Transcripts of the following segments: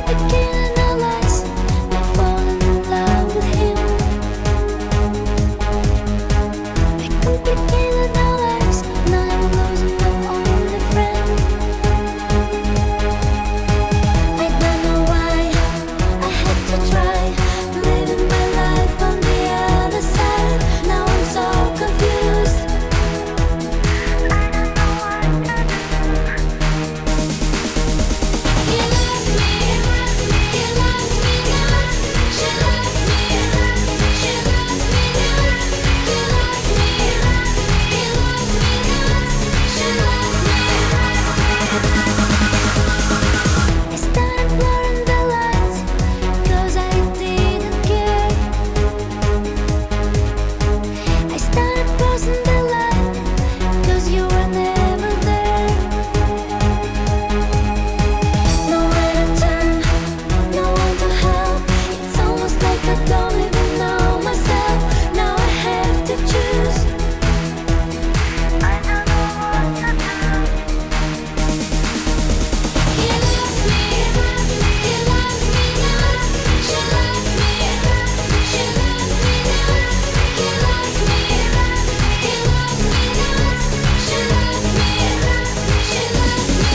begin our lives by falling in love with him. I could begin our lives, now I'm losing my only friend. I don't know why I had to try living my life on the other side. Now I'm so confused. I don't know what to do. He loves me, he loves me not. She loves me, she loves me not. He loves me, he loves me not. She loves me. I started blurring the lines, 'cause I didn't care. I started crossing the line, 'cause you were never there. Nowhere to turn, no one to help. It's almost like I don't even know myself. Now I have to choose. I don't know what to do. He loves me, he loves me not. She loves me, she loves me not. He loves me, he loves me not. She loves me, she loves me.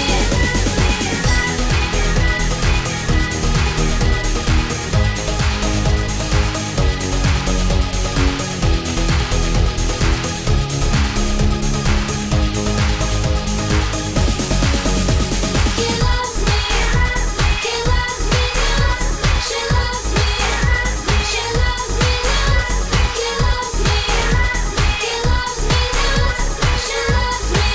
He loves me, he loves me not. She loves me, she loves me not. He loves me, he loves me not. She loves me.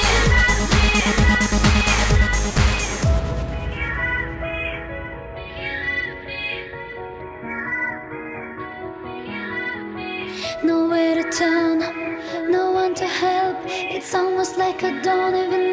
Nowhere to turn, no one to help. It's almost like I don't even